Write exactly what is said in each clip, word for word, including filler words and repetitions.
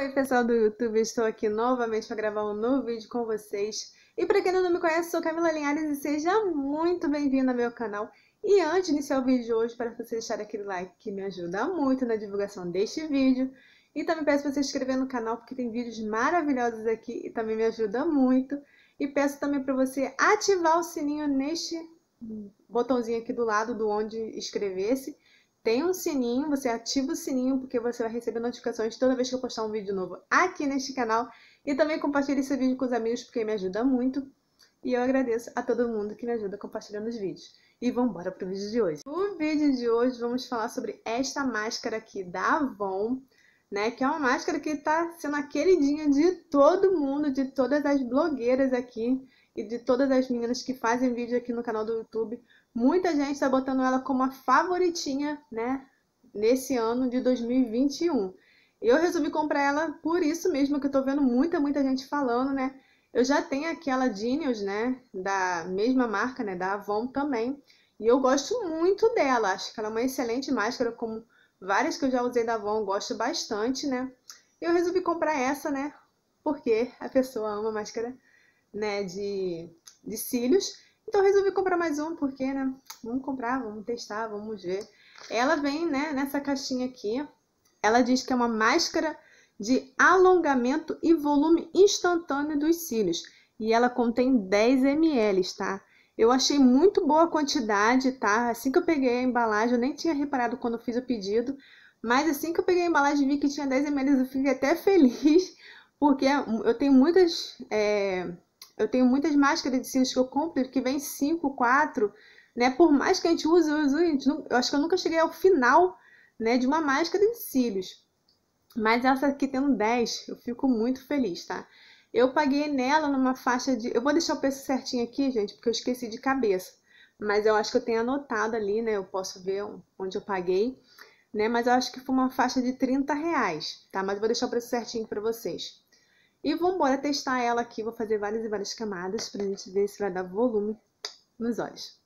Oi pessoal do YouTube, estou aqui novamente para gravar um novo vídeo com vocês. E para quem não me conhece, sou Camila Linhares e seja muito bem-vindo ao meu canal. E antes de iniciar o vídeo de hoje, para você deixar aquele like que me ajuda muito na divulgação deste vídeo. E também peço para você se inscrever no canal porque tem vídeos maravilhosos aqui e também me ajuda muito. E peço também para você ativar o sininho neste botãozinho aqui do lado do onde inscrever-se. Tem um sininho, você ativa o sininho porque você vai receber notificações toda vez que eu postar um vídeo novo aqui neste canal. E também compartilhe esse vídeo com os amigos porque me ajuda muito. E eu agradeço a todo mundo que me ajuda compartilhando os vídeos. E vamos embora para o vídeo de hoje. No vídeo de hoje vamos falar sobre esta máscara aqui da Avon, né? Que é uma máscara que está sendo a queridinha de todo mundo, de todas as blogueiras aqui e de todas as meninas que fazem vídeo aqui no canal do YouTube. Muita gente está botando ela como a favoritinha, né, nesse ano de dois mil e vinte e um. Eu resolvi comprar ela por isso mesmo, que eu tô vendo muita, muita gente falando, né. Eu já tenho aquela Genius, né, da mesma marca, né, da Avon também. E eu gosto muito dela, acho que ela é uma excelente máscara, como várias que eu já usei da Avon, eu gosto bastante, né. Eu resolvi comprar essa, né, porque a pessoa ama máscara, né, de, de cílios. Então eu resolvi comprar mais um, porque, né, vamos comprar, vamos testar, vamos ver. Ela vem, né, nessa caixinha aqui. Ela diz que é uma máscara de alongamento e volume instantâneo dos cílios. E ela contém dez mililitros, tá? Eu achei muito boa a quantidade, tá? Assim que eu peguei a embalagem, eu nem tinha reparado quando eu fiz o pedido. Mas assim que eu peguei a embalagem e vi que tinha dez mililitros, eu fiquei até feliz. Porque eu tenho muitas... É... Eu tenho muitas máscaras de cílios que eu compro que vem cinco, quatro, né? Por mais que a gente use, use, use, eu acho que eu nunca cheguei ao final, né, de uma máscara de cílios. Mas essa aqui tendo dez, eu fico muito feliz, tá? Eu paguei nela numa faixa de... Eu vou deixar o preço certinho aqui, gente, porque eu esqueci de cabeça. Mas eu acho que eu tenho anotado ali, né? Eu posso ver onde eu paguei, né? Mas eu acho que foi uma faixa de trinta reais, tá? Mas eu vou deixar o preço certinho para vocês. E vamos embora testar ela aqui, vou fazer várias e várias camadas pra gente ver se vai dar volume nos olhos.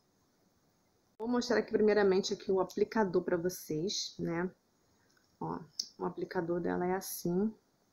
Vou mostrar aqui primeiramente aqui o aplicador pra vocês, né? Ó, o aplicador dela é assim.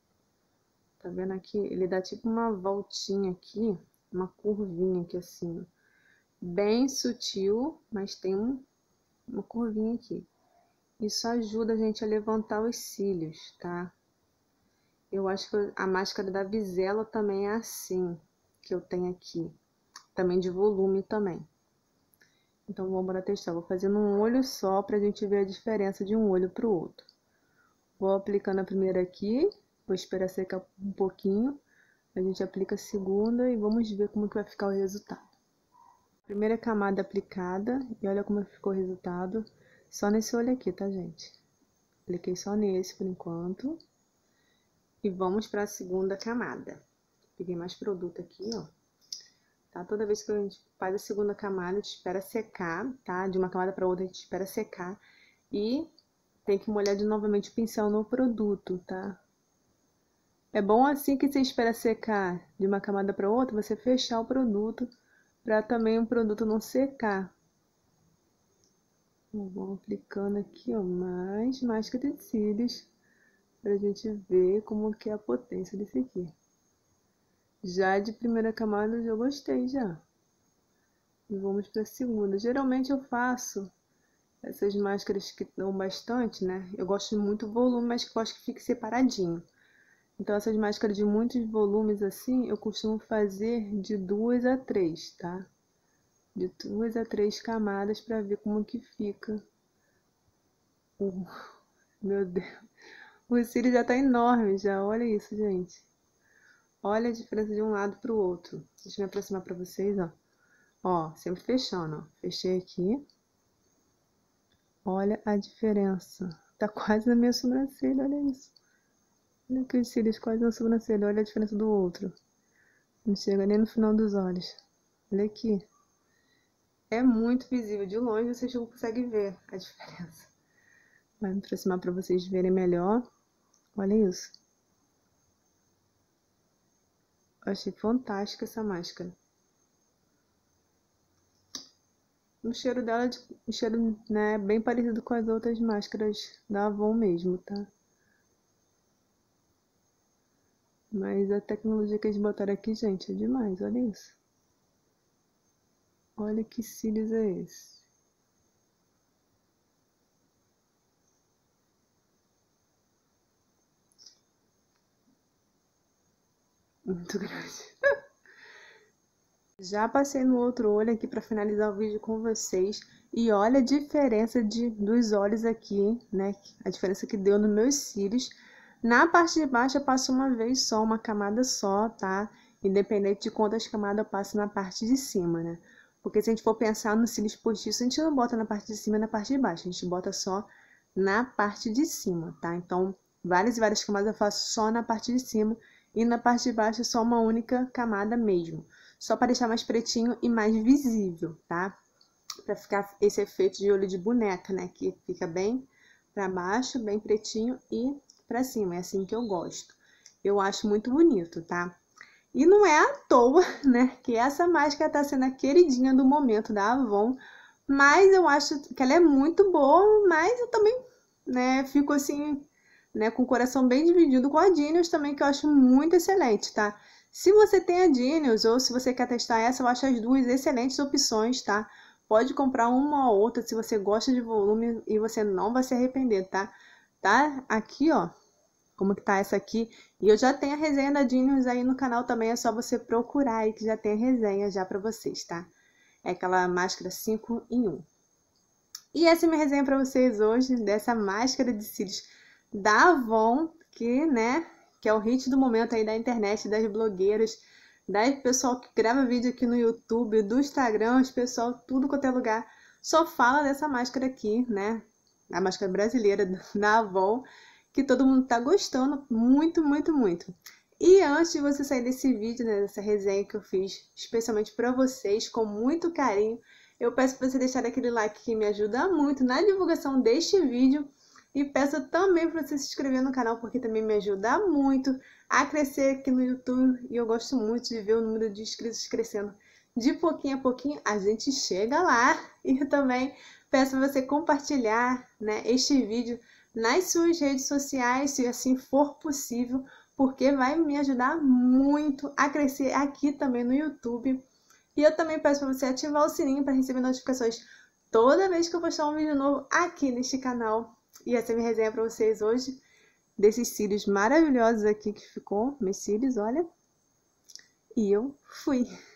Tá vendo aqui? Ele dá tipo uma voltinha aqui, uma curvinha aqui assim. Bem sutil, mas tem um, uma curvinha aqui. Isso ajuda a gente a levantar os cílios, tá? Eu acho que a máscara da Vizela também é assim, que eu tenho aqui. Também de volume também. Então, vamos para testar. Vou fazer num olho só pra gente ver a diferença de um olho pro outro. Vou aplicando a primeira aqui. Vou esperar secar um pouquinho. A gente aplica a segunda e vamos ver como que vai ficar o resultado. Primeira camada aplicada. E olha como ficou o resultado. Só nesse olho aqui, tá, gente? Apliquei só nesse por enquanto. E vamos para a segunda camada. Peguei mais produto aqui, ó. Tá? Toda vez que a gente faz a segunda camada, a gente espera secar, tá? De uma camada para outra, a gente espera secar. E tem que molhar de novamente o pincel no produto, tá? É bom assim que você espera secar de uma camada para outra, você fechar o produto, para também o produto não secar. Vamos aplicando aqui, ó, mais máscara de cílios. Pra gente ver como que é a potência desse aqui. Já de primeira camada eu já gostei já. E vamos pra segunda. Geralmente eu faço essas máscaras que dão bastante, né? Eu gosto de muito volume, mas que eu gosto que fique separadinho. Então essas máscaras de muitos volumes assim, eu costumo fazer de duas a três, tá? De duas a três camadas pra ver como que fica. Uh, meu Deus. O cílio já tá enorme já, olha isso, gente. Olha a diferença de um lado pro outro. Deixa eu me aproximar pra vocês, ó. Ó, sempre fechando, ó. Fechei aqui. Olha a diferença. Tá quase na minha sobrancelha, olha isso. Olha aqui os cílios quase na sobrancelha, olha a diferença do outro. Não chega nem no final dos olhos. Olha aqui. É muito visível. De longe vocês não conseguem ver a diferença. Vai me aproximar pra vocês verem melhor. Olha isso. Eu achei fantástica essa máscara. O cheiro dela é de, um cheiro, né, bem parecido com as outras máscaras da Avon mesmo, tá? Mas a tecnologia que eles botaram aqui, gente, é demais, olha isso. Olha que cílios é esse. Muito grande. Já passei no outro olho aqui para finalizar o vídeo com vocês. E olha a diferença de, dos olhos aqui, né? A diferença que deu nos meus cílios. Na parte de baixo eu passo uma vez só, uma camada só, tá? Independente de quantas camadas eu passo na parte de cima, né? Porque se a gente for pensar nos cílios postiços, a gente não bota na parte de cima e na parte de baixo. A gente bota só na parte de cima, tá? Então, várias e várias camadas eu faço só na parte de cima. E na parte de baixo só uma única camada mesmo. Só para deixar mais pretinho e mais visível, tá? Para ficar esse efeito de olho de boneca, né? Que fica bem para baixo, bem pretinho e para cima. É assim que eu gosto. Eu acho muito bonito, tá? E não é à toa, né? Que essa máscara tá sendo a queridinha do momento da Avon. Mas eu acho que ela é muito boa, mas eu também, né? Fico assim, né? Com o coração bem dividido com a Genius também, que eu acho muito excelente, tá? Se você tem a Genius ou se você quer testar essa, eu acho as duas excelentes opções, tá? Pode comprar uma ou outra se você gosta de volume e você não vai se arrepender, tá? Tá aqui, ó, como que tá essa aqui. E eu já tenho a resenha da Genius aí no canal também, é só você procurar aí que já tem a resenha já pra vocês, tá? É aquela máscara cinco em um. E essa é a minha resenha pra vocês hoje, dessa máscara de cílios da Avon, que, né, que é o hit do momento aí da internet, das blogueiras, da pessoal que grava vídeo aqui no YouTube, do Instagram, os pessoal, tudo quanto é lugar, só fala dessa máscara aqui, né? A máscara brasileira da Avon, que todo mundo tá gostando muito, muito, muito. E antes de você sair desse vídeo, né, dessa resenha que eu fiz, especialmente para vocês, com muito carinho, eu peço para você deixar aquele like que me ajuda muito na divulgação deste vídeo. E peço também para você se inscrever no canal, porque também me ajuda muito a crescer aqui no YouTube. E eu gosto muito de ver o número de inscritos crescendo. De pouquinho a pouquinho a gente chega lá. E também peço para você compartilhar, né, este vídeo nas suas redes sociais, se assim for possível, porque vai me ajudar muito a crescer aqui também no YouTube. E eu também peço para você ativar o sininho para receber notificações toda vez que eu postar um vídeo novo aqui neste canal. E essa é a minha resenha para vocês hoje, desses cílios maravilhosos aqui que ficou, meus cílios, olha. E eu fui!